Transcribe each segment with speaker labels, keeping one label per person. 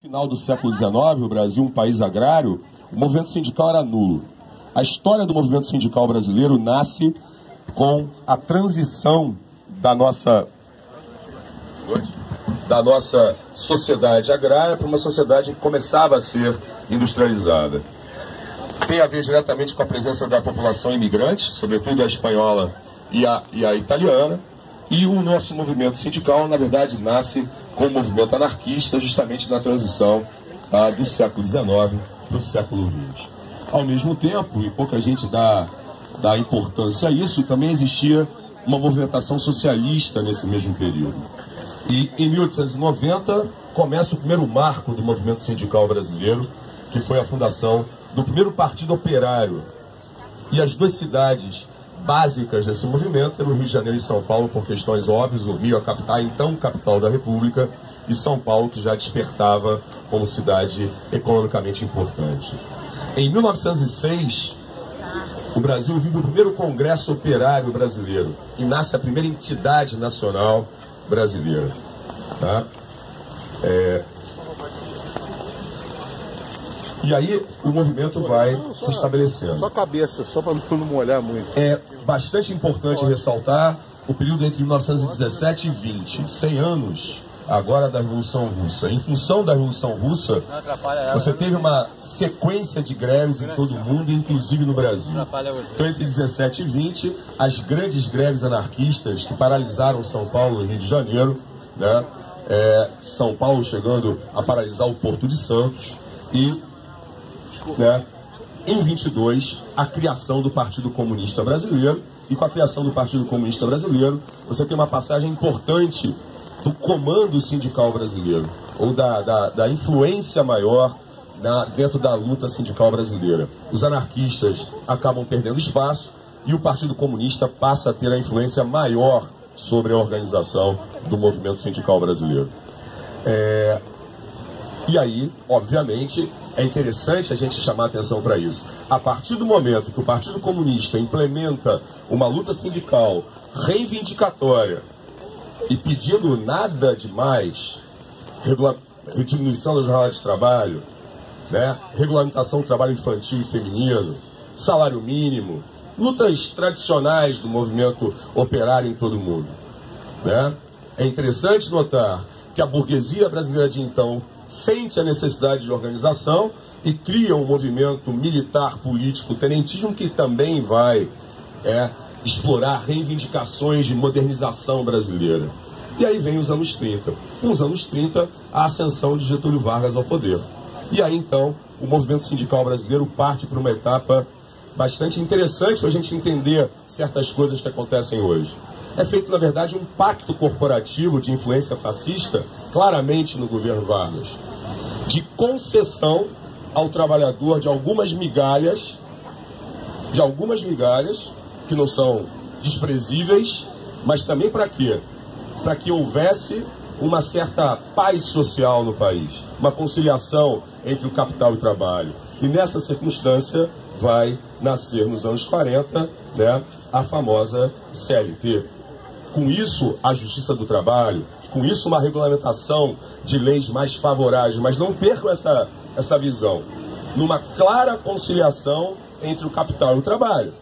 Speaker 1: No final do século XIX, o Brasil, um país agrário, o movimento sindical era nulo. A história do movimento sindical brasileiro nasce com a transição da nossa sociedade agrária para uma sociedade que começava a ser industrializada. Tem a ver diretamente com a presença da população imigrante, sobretudo a espanhola e a italiana, e o nosso movimento sindical, na verdade, nasce com o movimento anarquista, justamente na transição do século XIX para o século XX. Ao mesmo tempo, e pouca gente dá importância a isso, também existia uma movimentação socialista nesse mesmo período. E em 1890 começa o primeiro marco do movimento sindical brasileiro, que foi a fundação do primeiro partido operário. E as duas cidades básicas desse movimento eram o Rio de Janeiro e São Paulo, por questões óbvias, o Rio, a capital, então capital da República, e São Paulo, que já despertava como cidade economicamente importante. Em 1906, o Brasil vive o primeiro Congresso Operário Brasileiro, e nasce a primeira entidade nacional brasileira. Tá? E aí o movimento vai se estabelecendo.
Speaker 2: Só a cabeça, só para não molhar muito.
Speaker 1: É bastante importante ressaltar o período entre 1917 e 20, 100 anos agora da Revolução Russa. Em função da Revolução Russa, você teve uma sequência de greves em todo o mundo, inclusive no Brasil. Então, entre 17 e 20, as grandes greves anarquistas que paralisaram São Paulo e Rio de Janeiro, né? São Paulo chegando a paralisar o Porto de Santos e, né, em 22, a criação do Partido Comunista Brasileiro. E com a criação do Partido Comunista Brasileiro, você tem uma passagem importante do comando sindical brasileiro, ou da influência maior dentro da luta sindical brasileira. Os anarquistas acabam perdendo espaço e o Partido Comunista passa a ter a influência maior sobre a organização do movimento sindical brasileiro. E aí, obviamente, é interessante a gente chamar a atenção para isso. A partir do momento que o Partido Comunista implementa uma luta sindical reivindicatória e pedindo nada demais, diminuição da jornada de trabalho, né? Regulamentação do trabalho infantil e feminino, salário mínimo, lutas tradicionais do movimento operário em todo o mundo, né? É interessante notar que a burguesia brasileira de então sente a necessidade de organização e cria um movimento militar, político, tenentismo, que também vai explorar reivindicações de modernização brasileira. E aí vem os anos 30. Nos anos 30, a ascensão de Getúlio Vargas ao poder. E aí, então, o movimento sindical brasileiro parte para uma etapa bastante interessante para a gente entender certas coisas que acontecem hoje. É feito, na verdade, um pacto corporativo de influência fascista, claramente no governo Vargas, de concessão ao trabalhador de algumas migalhas, que não são desprezíveis, mas também para quê? Para que houvesse uma certa paz social no país, uma conciliação entre o capital e o trabalho. E nessa circunstância vai nascer nos anos 40, né, a famosa CLT. Com isso, a Justiça do Trabalho, com isso uma regulamentação de leis mais favoráveis, mas não percam essa visão, numa clara conciliação entre o capital e o trabalho.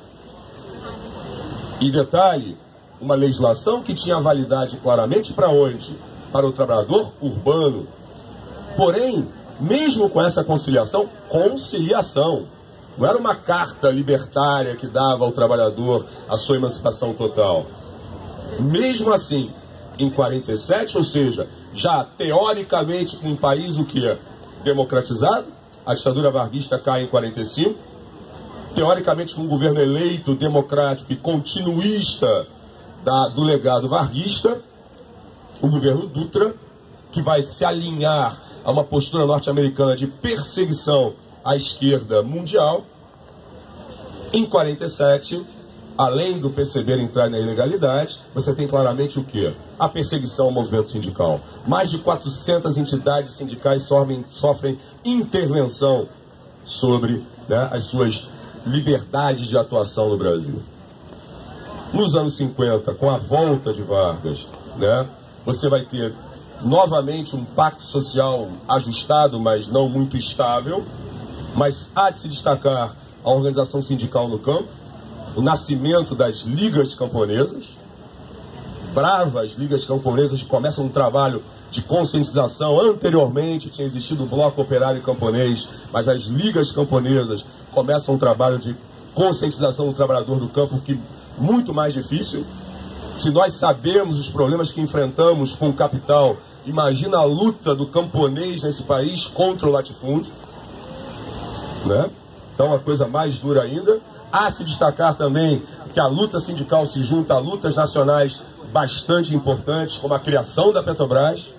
Speaker 1: E detalhe, uma legislação que tinha validade claramente para onde? Para o trabalhador urbano. Porém, mesmo com essa conciliação, não era uma carta libertária que dava ao trabalhador a sua emancipação total. Mesmo assim, em 47, ou seja, já teoricamente um país o quê? Democratizado, a ditadura varguista cai em 45, teoricamente com um governo eleito, democrático e continuista do legado varguista, o governo Dutra, que vai se alinhar a uma postura norte-americana de perseguição à esquerda mundial. Em 47, além do PCB entrar na ilegalidade, você tem claramente o quê? A perseguição ao movimento sindical. Mais de 400 entidades sindicais sofrem intervenção sobre, né, as suas liberdades de atuação no Brasil. Nos anos 50, com a volta de Vargas, né, você vai ter novamente um pacto social ajustado, mas não muito estável, mas há de se destacar a organização sindical no campo, o nascimento das ligas camponesas, bravas ligas camponesas que começam um trabalho de conscientização. Anteriormente tinha existido o Bloco Operário Camponês, mas as ligas camponesas começam um trabalho de conscientização do trabalhador do campo que muito mais difícil. Se nós sabemos os problemas que enfrentamos com o capital, imagina a luta do camponês nesse país contra o latifúndio, né? Então, a coisa mais dura ainda. Há se destacar também que a luta sindical se junta a lutas nacionais bastante importantes, como a criação da Petrobras,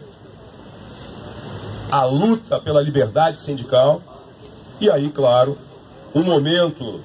Speaker 1: a luta pela liberdade sindical, e aí, claro, um momento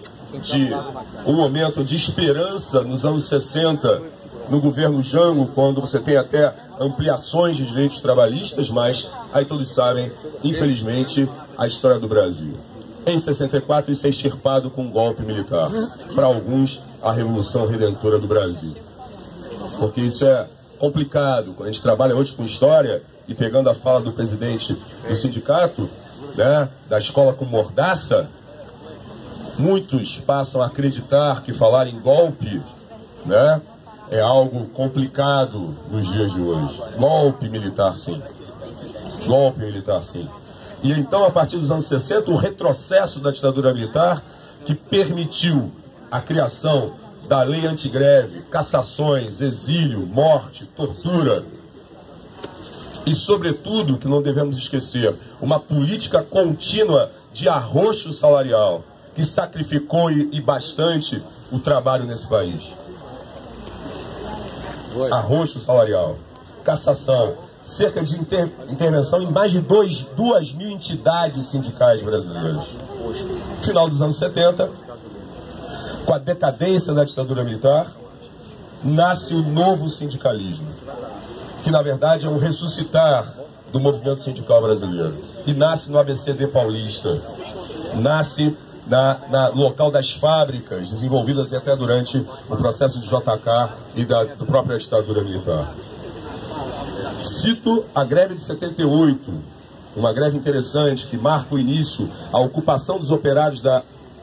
Speaker 1: de esperança nos anos 60, no governo Jango, quando você tem até ampliações de direitos trabalhistas, mas aí todos sabem, infelizmente, a história do Brasil. Em 64, isso é extirpado com um golpe militar. Para alguns, a Revolução Redentora do Brasil. Porque isso é complicado. Quando a gente trabalha hoje com história, e pegando a fala do presidente do sindicato, né, da escola com mordaça, muitos passam a acreditar que falar em golpe, né, é algo complicado nos dias de hoje. Golpe militar, sim. Golpe militar, sim. E então, a partir dos anos 60, o retrocesso da ditadura militar, que permitiu a criação da lei antigreve, cassações, exílio, morte, tortura. E, sobretudo, que não devemos esquecer, uma política contínua de arroxo salarial, que sacrificou e bastante o trabalho nesse país. Arroxo salarial, cassação, cerca de intervenção em mais de 2 mil entidades sindicais brasileiras. Final dos anos 70, com a decadência da ditadura militar, nasce o novo sindicalismo, que na verdade é um ressuscitar do movimento sindical brasileiro. E nasce no ABCD paulista, nasce no local das fábricas, desenvolvidas até durante o processo de JK e da própria ditadura militar. Cito a greve de 78, uma greve interessante que marca o início, a ocupação dos operários da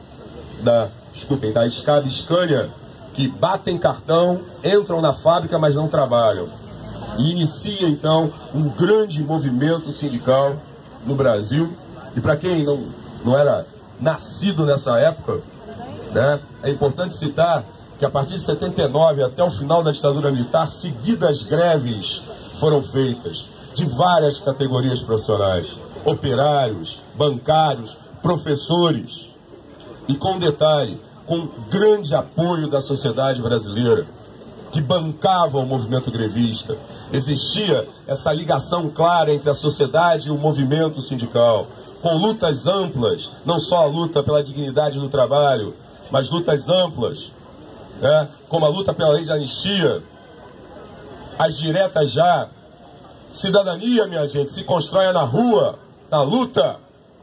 Speaker 1: Escada Scania, que batem cartão, entram na fábrica, mas não trabalham. E inicia, então, um grande movimento sindical no Brasil. E para quem não era nascido nessa época, né, é importante citar que a partir de 79 até o final da ditadura militar, seguidas greves foram feitas de várias categorias profissionais, operários, bancários, professores, e com detalhe, com grande apoio da sociedade brasileira, que bancava o movimento grevista. Existia essa ligação clara entre a sociedade e o movimento sindical, com lutas amplas, não só a luta pela dignidade do trabalho, mas lutas amplas, né, como a luta pela lei de anistia, as diretas já. Cidadania, minha gente, se constrói na rua, na luta.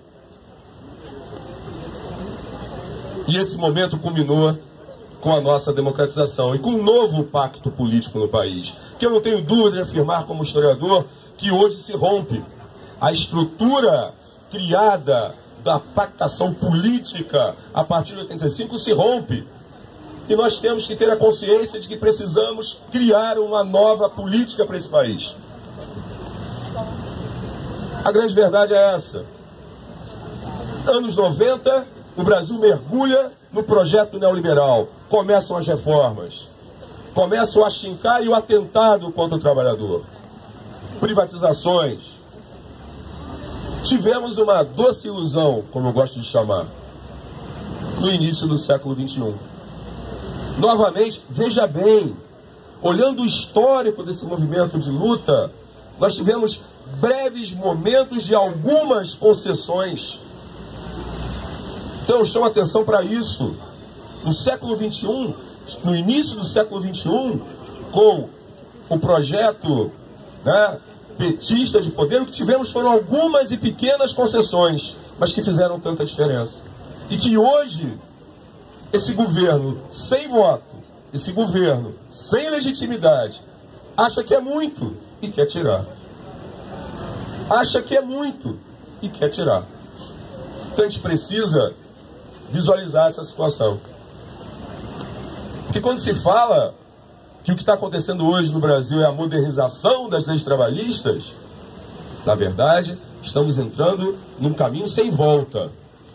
Speaker 1: E esse momento culminou com a nossa democratização e com um novo pacto político no país, que eu não tenho dúvida de afirmar como historiador que hoje se rompe. A estrutura criada da pactação política a partir de 85 se rompe. E nós temos que ter a consciência de que precisamos criar uma nova política para esse país. A grande verdade é essa. Anos 90, o Brasil mergulha no projeto neoliberal. Começam as reformas. Começa o achincar e o atentado contra o trabalhador. Privatizações. Tivemos uma doce ilusão, como eu gosto de chamar, no início do século XXI. Novamente, veja bem, olhando o histórico desse movimento de luta, nós tivemos breves momentos de algumas concessões. Então eu chamo a atenção para isso. No século XXI, no início do século XXI, com o projeto, né, petista de poder, o que tivemos foram algumas e pequenas concessões, mas que fizeram tanta diferença. E que hoje, esse governo sem voto, esse governo sem legitimidade, acha que é muito e quer tirar. acha que é muito e quer tirar. Então a gente precisa visualizar essa situação. Porque quando se fala que o que está acontecendo hoje no Brasil é a modernização das leis trabalhistas, na verdade, estamos entrando num caminho sem volta.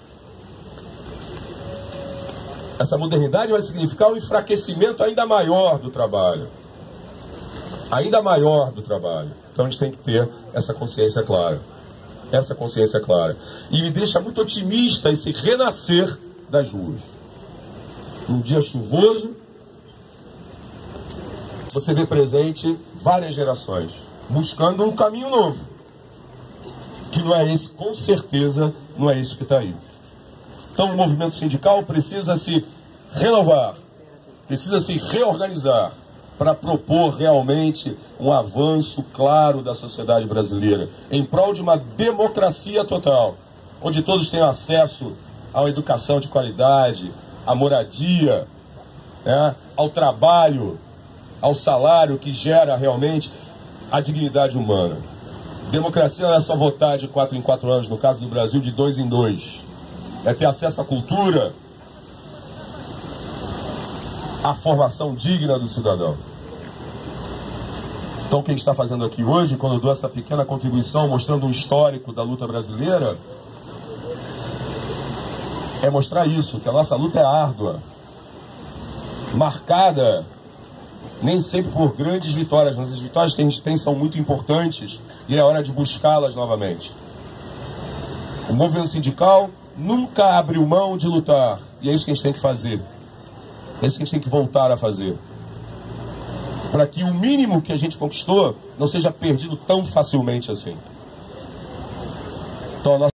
Speaker 1: Essa modernidade vai significar um enfraquecimento ainda maior do trabalho. Ainda maior do trabalho. Então a gente tem que ter essa consciência clara. Essa consciência clara. E me deixa muito otimista esse renascer das ruas. Num dia chuvoso, você vê presente várias gerações buscando um caminho novo. Que não é esse, com certeza, não é isso que está aí. Então o movimento sindical precisa se renovar, precisa se reorganizar para propor realmente um avanço claro da sociedade brasileira, em prol de uma democracia total, onde todos tenham acesso a uma educação de qualidade, à moradia, ao trabalho, ao salário que gera realmente a dignidade humana. Democracia não é só votar de 4 em 4 anos, no caso do Brasil, de 2 em 2. É ter acesso à cultura, à formação digna do cidadão. Então o que a gente está fazendo aqui hoje, quando eu dou essa pequena contribuição, mostrando um histórico da luta brasileira, é mostrar isso, que a nossa luta é árdua, marcada nem sempre por grandes vitórias, mas as vitórias que a gente tem são muito importantes e é hora de buscá-las novamente. O movimento sindical nunca abriu mão de lutar, e é isso que a gente tem que fazer. É isso que a gente tem que voltar a fazer. Para que o mínimo que a gente conquistou não seja perdido tão facilmente assim. Então,